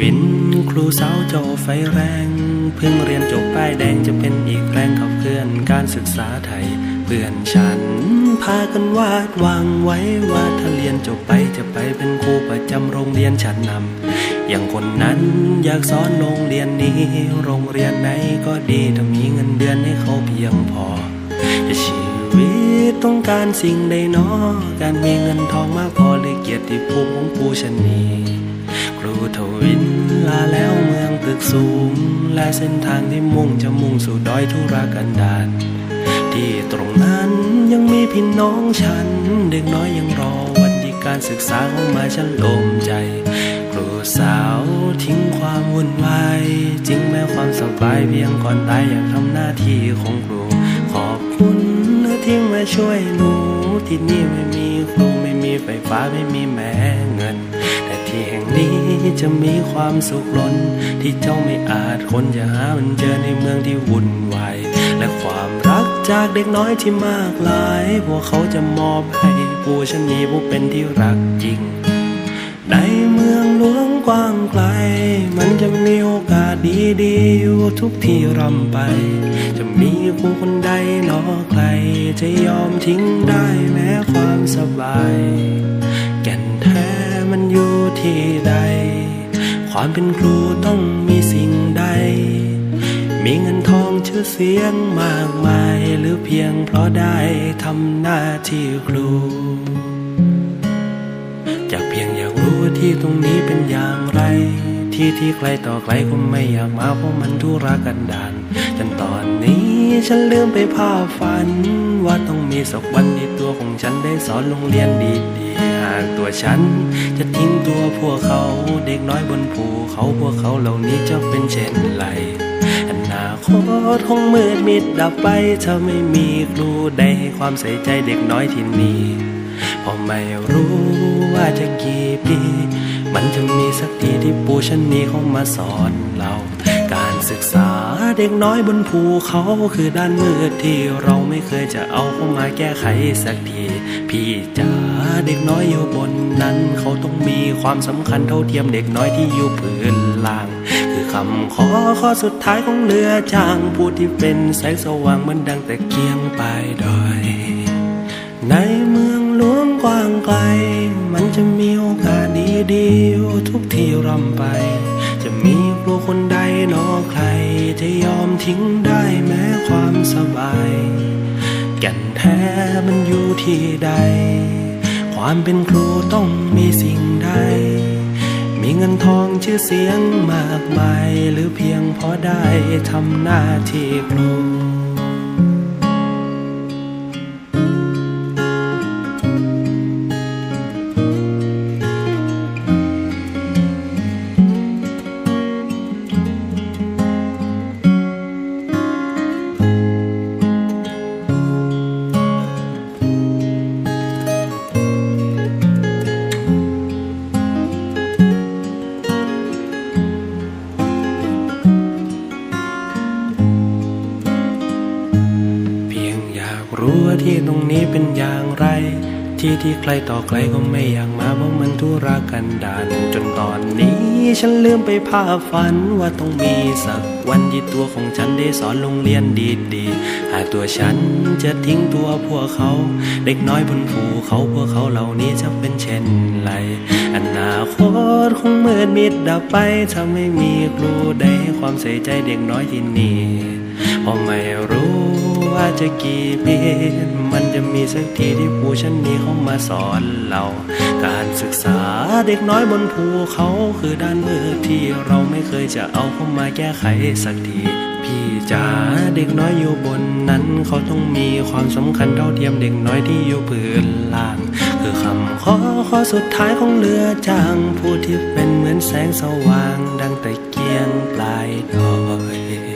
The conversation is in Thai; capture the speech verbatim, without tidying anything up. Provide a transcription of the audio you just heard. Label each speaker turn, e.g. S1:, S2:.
S1: วินครูสาวเจ้าไฟแรงเพิ่งเรียนจบป้ายแดงจะเป็นอีกแรงขับเคลื่อนการศึกษาไทยเพื่อนฉันพากันวาดวางไว้ว่าถ้าเรียนจบไปจะไปเป็นครูประจำโรงเรียนชั้นนำอย่างคนนั้นอยากสอนโรงเรียนนี้โรงเรียนไหนก็ดีถ้ามีเงินเดือนให้เขาเพียงพอจะชีวิตต้องการสิ่งใดน้อการมีเงินทองมากพอหรือเกียรติภูมิของผู้ชนีครูทวินลาแล้วเมืองตึกสูงและเส้นทางที่มุ่งจะมุ่งสู่ดอยทุรกันดารที่ตรงนั้นยังมีพี่น้องฉันเด็กน้อยยังรอวันที่การศึกษาเข้ามาฉันโล่งใจครูสาวทิ้งความวุ่นวายจริงแม้ความสบายเพียงก่อนตายอยากทำหน้าที่ของครูขอบคุณที่มาช่วยหนูที่นี่ไม่มีครูไม่มีไฟฟ้าไม่มีแม้เงินแต่ที่แห่งนี้จะมีความสุขล้นที่เจ้าไม่อาจคนจะหามันเจอในเมืองที่วุ่นวายและความรักจากเด็กน้อยที่มากลายพวกเขาจะมอบให้ผู้ชนีผู้เป็นที่รักจริงในเมืองหลวงกว้างไกลมันจะมีโอกาสดีๆอยู่ทุกที่ร่ำไปจะมีผู้คนใดหนอใครจะยอมทิ้งได้แม้ความสบายแก่นแท้มันอยู่ที่ใดความเป็นครูต้องมีสิ่งใดมีเงินทองชื่อเสียงมากมายหรือเพียงเพราะได้ทำหน้าที่ครูอยากเพียงอยากรู้ว่าที่ตรงนี้เป็นอย่างไรที่ที่ใครต่อใครก็ไม่อยากมาเพราะมันทุรกันดารจนตอนนี้ฉันลืมไปภาพฝันว่าต้องมีสักวันที่ตัวของฉันได้สอนโรงเรียนดีๆหากตัวฉันจะทิ้งตัวพวกเขาเด็กน้อยบนภูเขาพวกเขาเหล่านี้จะเป็นเช่นไรอนาคตคงมืดมิดดับไปถ้าไม่มีครูได้ให้ความใส่ใจเด็กน้อยที่นี่พอไม่รู้ว่าจะกี่ปีมันจะมีสักทีที่ปู่ชนีเขามาสอนเราการศึกษาเด็กน้อยบนภูเขาคือด้านมืดที่เราไม่เคยจะเอาเข้ามาแก้ไขสักทีพี่จ๋าเด็กน้อยอยู่บนนั้นเขาต้องมีความสำคัญเท่าเทียมเด็กน้อยที่อยู่พื้นล่างคือคำขอข้อสุดท้ายของเรือจางผู้ที่เป็นแสงสว่างเหมือนดังตะเกียงปลายดอยในเมืองหลวงกว้างไกลมันจะมีโอกาสดีๆอยู่ทุกที่ร่ำไปจะมีครูคนใดหนอใครจะยอมทิ้งได้แม้ความสบายแก่นแท้มันอยู่ที่ใดความเป็นครูต้องมีสิ่งใดมีเงินทองชื่อเสียงมากมายหรือเพียงพอได้ทำหน้าที่ครูรู้ว่าที่ตรงนี้เป็นอย่างไรที่ที่ใครต่อใครก็ไม่อยากมาเพราะมันทุรกันดารจนตอนนี้ฉันลืมไปภาพฝันว่าต้องมีสักวันที่ตัวของฉันได้สอนโรงเรียนดีๆหากตัวฉันจะทิ้งตัวพวกเขาเด็กน้อยบนภูเขาพวกเขาเหล่านี้จะเป็นเช่นไรอนาคตคงมืดมิดดับไปถ้าไม่มีครูได้ให้ความใส่ใจเด็กน้อยที่นี่พอไม่รู้ว่าจะกี่ปีมันจะมีสักทีที่ผู้ชนีเขามาสอนเราการศึกษาเด็กน้อยบนภูเขาคือด้านมืดที่เราไม่เคยจะเอาเข้ามาแก้ไขสักทีพี่จ๋าเด็กน้อยอยู่บนนั้นเขาต้องมีความสำคัญเท่าเทียมเด็กน้อยที่อยู่พื้นล่างคือคำขอข้อสุดท้ายของเรือจางผู้ที่เป็นเหมือนแสงสว่างดังตะเกียงปลายดอย